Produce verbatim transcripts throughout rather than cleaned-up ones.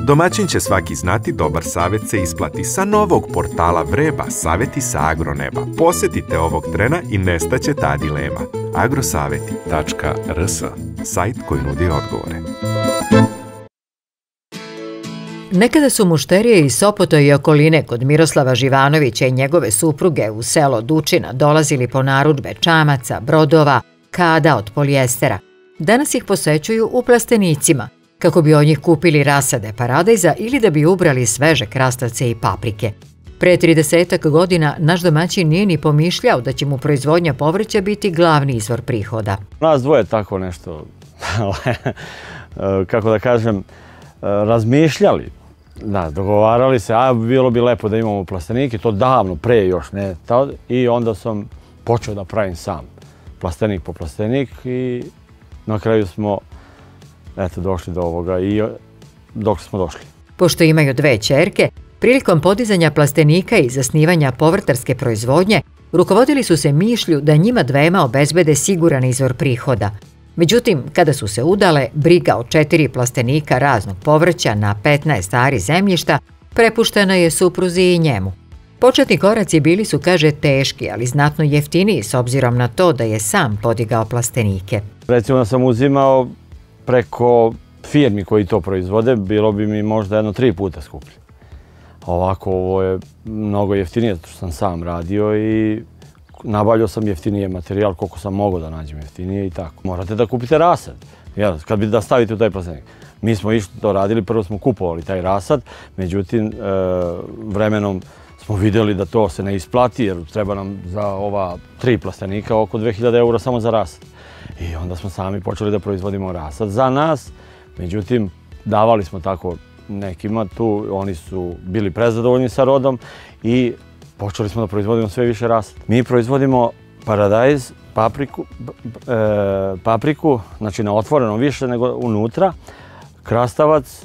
Domaćin će svaki znati, dobar savjet se isplati. Sa novog portala Vreba, savjeti sa agroneba. Posjetite ovog trena i nestaće ta dilema. agrosaveti tačka r s, sajt koji nudi odgovore. Nekada su mušterije iz Sopota i okoline kod Miroslava Živanovića i njegove supruge u selo Dučina dolazili po narudžbe čamaca, brodova, kada od polijestera. Danas ih posećuju u plastenicima, kako bi od njih kupili rasade paradajza ili da bi ubrali sveže krastavce i paprike. Pre tridesetak godina naš domaćin nije ni pomišljao da će mu proizvodnja povrća biti glavni izvor prihoda. Nas dvoje tako nešto, kako da kažem, razmišljali. Da, dogovarali se, a bilo bi lepo da imamo plastenike, to davno, pre još, ne tad. I onda sam počeo da pravim sam plastenik po plastenik i na kraju smo eto, došli do ovoga i dok smo došli. Pošto imaju dve ćerke, prilikom podizanja plastenika i zasnivanja povrtarske proizvodnje, rukovodili su se mišlju da njima dvema obezbede siguran izvor prihoda. Međutim, kada su se udale, briga od četiri plastenika raznog povrća na petnaest ari zemljišta prepuštena je supruzi i njemu. Početni koraci bili su, kaže, teški, ali znatno jeftiniji s obzirom na to da je sam podigao plastenike. Recimo da sam uzimao preko firmi koji to proizvode, bilo bi mi možda jedno tri puta skuplje. Ovako, ovo je mnogo jeftinije, zato što sam sam radio i nabavljao sam jeftinije materijal, koliko sam mogao da nađem jeftinije i tako. Morate da kupite rasad, kad bi da stavite u taj plastenik. Mi smo išli to radili, prvo smo kupovali taj rasad, međutim, vremenom smo vidjeli da to se ne isplati, jer treba nam za ova tri plastenika oko dve hiljade eura samo za rasad. I onda smo sami počeli da proizvodimo rasad za nas, međutim, davali smo tako nekima tu, oni su bili prezadovoljni sa rodom i počeli smo da proizvodimo sve više rasad. Mi proizvodimo paradajz, papriku, e, papriku, znači na otvorenom više nego unutra, krastavac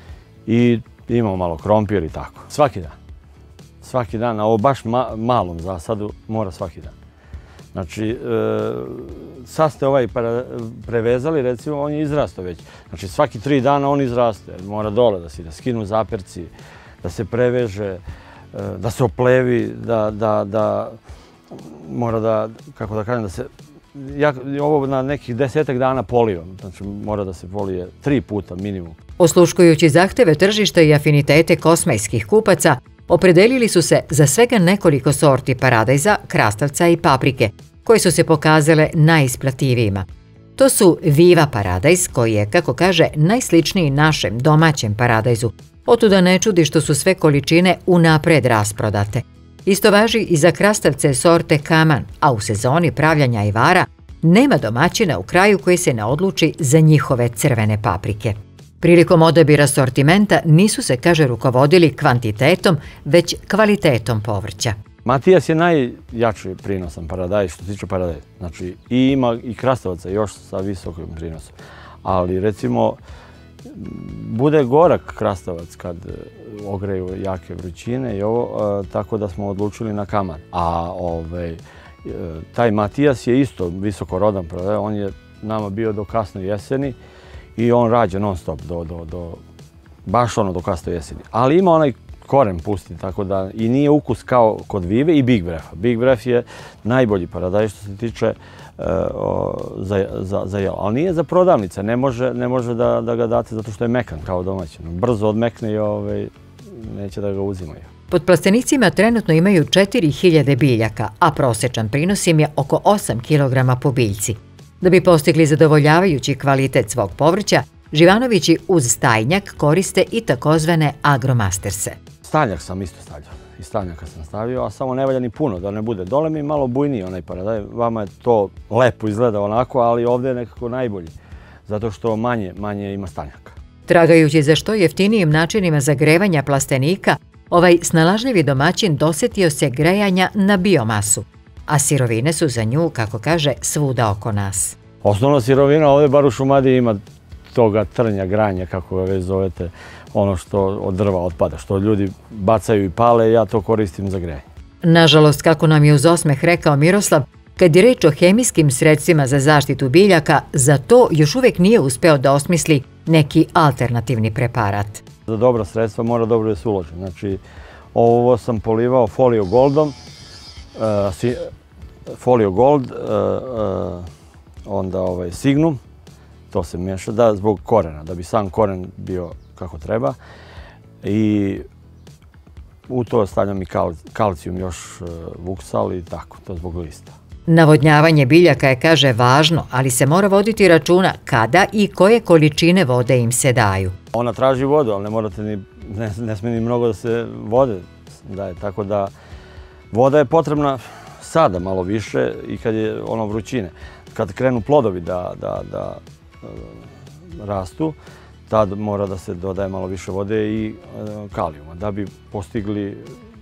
i imamo malo krompir i tako. Svaki dan. Svaki dan, na ovo baš ma, malom zasadu mora svaki dan. Znači, e, sad ste ovaj prevezali, recimo, on je izrastao već. Znači, svaki tri dana on izraste. Mora dole da se da skinu zaperci, da se preveže, da se oplevi, da, da, da mora da, kako da kažem, da se, ja ovo na nekih desetak dana polio, znači mora da se polije tri puta minimum. Osluškujući zahteve tržišta i afinitete kosmajskih kupaca, opredelili su se za svega nekoliko sorti paradajza, krastavca i paprike, koje su se pokazale najisplativijima. To su Viva paradajz, koji je, kako kaže, najsličniji našem domaćem paradajzu. Otuda ne čudi što su sve količine unapred rasprodate. Isto važi i za krastavce sorte Kaman, a u sezoni pravljanja ajvara nema domaćina u kraju koji se ne odluči za njihove crvene paprike. Prilikom odabira sortimenta nisu se, kaže, rukovodili kvantitetom, već kvalitetom povrća. Matijas je najjači prinosan paradajz što se tiče paradajza. Znači, i ima i krastavaca još sa visokim prinosom. Ali, recimo, bude gorak krastavac kad ogreju jake vrućine i ovo, tako da smo odlučili na Kaman. A ovaj, taj Matijas je isto visoko rodan paradajz, on je nama bio do kasne jeseni i on rađa non stop, do, do, do, baš ono do kasne jeseni. Ali ima onaj koren pusti, tako da i nije ukus kao kod Vive i Big Brefa. Big Bref je najbolji paradajz što se tiče uh, za, za, za jelo. Ali nije za prodavnice, ne može, ne može da, da ga date zato što je mekan kao domaćin. Brzo odmekne i ovaj, neće da ga uzimaju. Pod plastenicima trenutno imaju četiri hiljade biljaka, a prosječan prinos im je oko osam kilograma po biljci. Da bi postigli zadovoljavajući kvalitet svog povrća, Živanovići uz stajnjak koriste i takozvane agromasterse. Stajnjak sam isto stavljao. I stajnjaka sam stavio, a samo ne valja ni puno da ne bude. Dole mi je malo bujniji onaj paradajz. Vama je to lepo izgleda onako, ali ovdje je nekako najbolji. Zato što manje, manje ima stajnjaka. Tragajući za što jeftinijim načinima zagrevanja plastenika, ovaj snalažljivi domaćin dosjetio se grejanja na biomasu. A sirovine su za nju, kako kaže, svuda oko nas. Osnovna sirovina ovdje, bar u Šumadiji, ima toga trnja, granja, kako ga već zovete, ono što od drva otpada, što ljudi bacaju i pale, ja to koristim za grejanje. Nažalost, kako nam je uz osmeh rekao Miroslav, kad je reč o hemijskim sredstvima za zaštitu biljaka, za to još uvijek nije uspeo da osmisli neki alternativni preparat. Za dobra sredstva mora dobro da se uloži. Znači, ovo sam polivao Folio Goldom, Folio Gold, onda ovaj Signum, to se miješa, da, zbog korena, da bi sam koren bio kako treba. I u to stavljam i kalcijum, još vuksal i tako, to zbog lista. Navodnjavanje biljaka je, kaže, važno, ali se mora voditi računa kada i koje količine vode im se daju. Ona traži vodu, ali ne morate ni, ne, ne smije ni mnogo da se vode daje, tako da voda je potrebna sada malo više i kad je ono vrućine. Kad krenu plodovi da, da, da e, rastu, tad mora da se dodaje malo više vode i e, kalijuma da bi postigli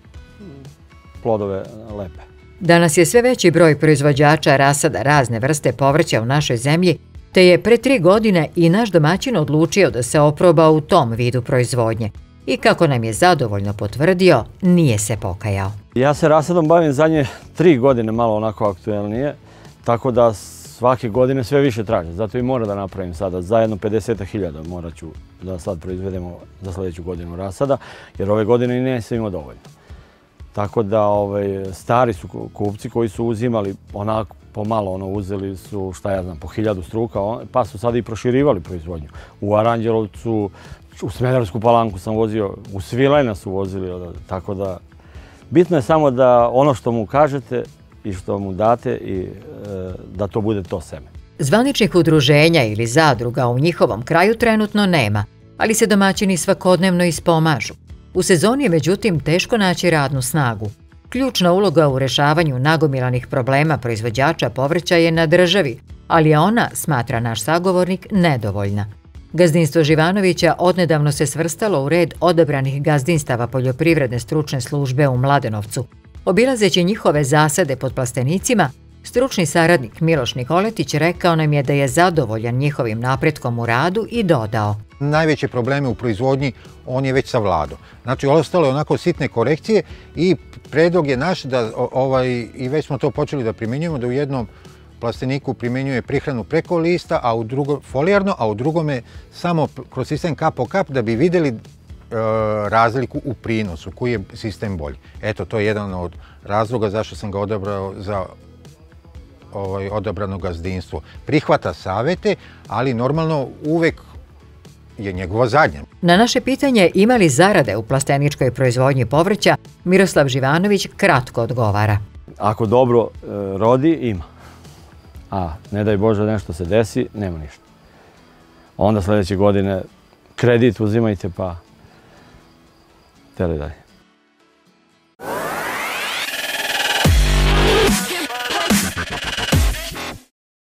plodove lepe. Danas je sve veći broj proizvođača rasada razne vrste povrća u našoj zemlji, te je pre tri godine i naš domaćin odlučio da se oproba u tom vidu proizvodnje. I kako nam je zadovoljno potvrdio, nije se pokajao. Ja se rasadom bavim zadnje tri godine, malo onako aktuelnije, tako da svake godine sve više tražim. Zato i moram da napravim sada zajedno pedeset hiljada morat ću da sad proizvedemo za sljedeću godinu rasada, jer ove godine i nisam imao dovoljno. Tako da ovaj, stari su kupci koji su uzimali onako pomalo, ono, uzeli su, šta ja znam, po hiljadu struka, pa su sada i proširivali proizvodnju. U Aranđelovcu, u Smederevsku Palanku sam vozio, u Svilajna su vozili, tako da bitno je samo da ono što mu kažete i što mu date i e, da to bude to seme. Zvaničnih udruženja ili zadruga u njihovom kraju trenutno nema, ali se domaćini svakodnevno ispomažu. U sezoni je međutim teško naći radnu snagu. Ključna uloga u rešavanju nagomilanih problema proizvođača povrća je na državi, ali je ona, smatra naš sagovornik, nedovoljna. Gazdinstvo Živanovića odnedavno se svrstalo u red odabranih gazdinstava poljoprivredne stručne službe u Mladenovcu. Obilazeći njihove zasade pod plastenicima, stručni saradnik Miloš Nikoletić rekao nam je da je zadovoljan njihovim napretkom u radu i dodao: najveće probleme u proizvodnji on je već savladao. Znači, ostalo je onako sitne korekcije i predlog je naš da, ovaj, i već smo to počeli da primjenjujemo, da u jednom plasteniku primjenjuje prihranu preko lista, a u drugom folijarno, a u drugome samo kroz sistem kap po kap da bi vidjeli e, razliku u prinosu, koji je sistem bolji. Eto, to je jedan od razloga zašto sam ga odabrao za ovaj, odabrano gazdinstvo. Prihvata savete, ali normalno uvek je njegova zadnja. Na naše pitanje ima li zarade u plasteničkoj proizvodnji povrća, Miroslav Živanović kratko odgovara: ako dobro e, rodi, ima. A ne daj Bože nešto se desi, nema ništa. Onda sljedeće godine kredit uzimajte pa tele dalje.